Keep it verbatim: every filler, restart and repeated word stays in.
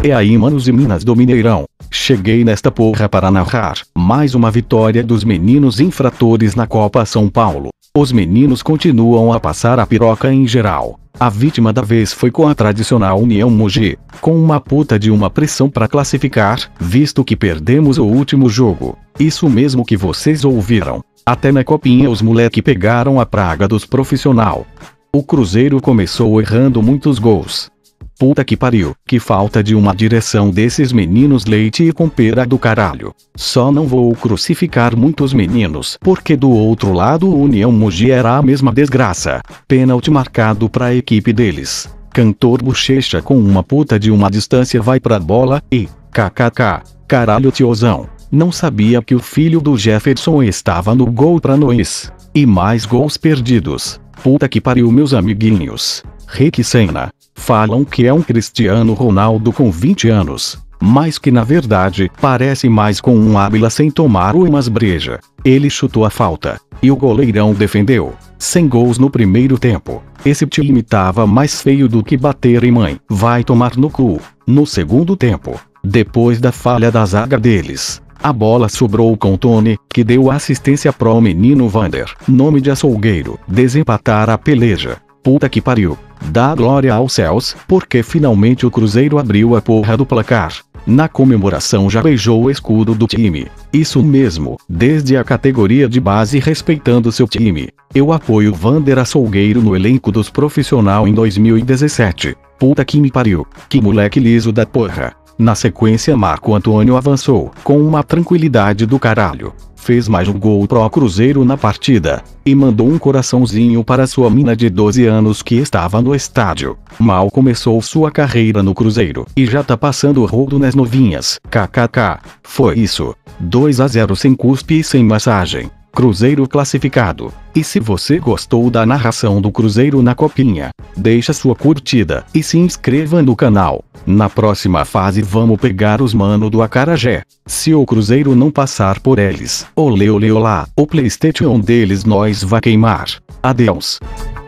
E aí, manos e minas do Mineirão, cheguei nesta porra para narrar mais uma vitória dos meninos infratores na Copa São Paulo. Os meninos continuam a passar a piroca em geral. A vítima da vez foi com a tradicional União Mogi, com uma puta de uma pressão para classificar, visto que perdemos o último jogo. Isso mesmo que vocês ouviram. Até na copinha os moleque pegaram a praga dos profissional. O Cruzeiro começou errando muitos gols. Puta que pariu, que falta de uma direção desses meninos leite e com pera do caralho. Só não vou crucificar muitos meninos, porque do outro lado o União Mogi era a mesma desgraça. Pênalti marcado pra equipe deles. Cantor Bochecha com uma puta de uma distância vai pra bola e, kkk, caralho tiozão, não sabia que o filho do Jefferson estava no gol pra nós. E mais gols perdidos. Puta que pariu meus amiguinhos. Rick Senna. Falam que é um Cristiano Ronaldo com vinte anos, mas que na verdade parece mais com um Ábila sem tomar umas breja. Ele chutou a falta, e o goleirão defendeu. Sem gols no primeiro tempo. Esse time tava mais feio do que bater em mãe. Vai tomar no cu. No segundo tempo, depois da falha da zaga deles, a bola sobrou com Tony, que deu assistência pro menino Vander, nome de açougueiro, desempatar a peleja. Puta que pariu. Dá glória aos céus, porque finalmente o Cruzeiro abriu a porra do placar. Na comemoração já beijou o escudo do time. Isso mesmo, desde a categoria de base respeitando seu time. Eu apoio Vander Açougueiro no elenco dos profissional em dois mil e dezessete. Puta que me pariu. Que moleque liso da porra. Na sequência Marco Antônio avançou, com uma tranquilidade do caralho. Fez mais um gol pro Cruzeiro na partida, e mandou um coraçãozinho para sua mina de doze anos que estava no estádio. Mal começou sua carreira no Cruzeiro, e já tá passando o rodo nas novinhas, kkk. Foi isso. dois a zero sem cuspe e sem massagem. Cruzeiro classificado. E se você gostou da narração do Cruzeiro na copinha, deixa sua curtida e se inscreva no canal. Na próxima fase vamos pegar os mano do Acarajé. Se o Cruzeiro não passar por eles, olê olê olá, o PlayStation deles nós vai queimar. Adeus.